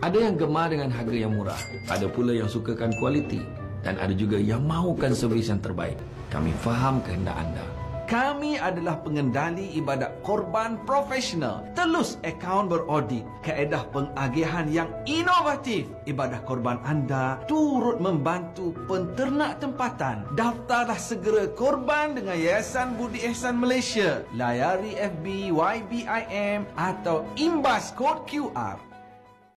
Ada yang gemar dengan harga yang murah, ada pula yang sukakan kualiti, dan ada juga yang mahukan servis yang terbaik. Kami faham kehendak anda. Kami adalah pengendali ibadat korban profesional. Telus akaun beraudit, kaedah pengagihan yang inovatif. Ibadat korban anda turut membantu penternak tempatan. Daftarlah segera korban dengan Yayasan Budi Ihsan Malaysia. Layari FB YBIM atau imbas kod QR.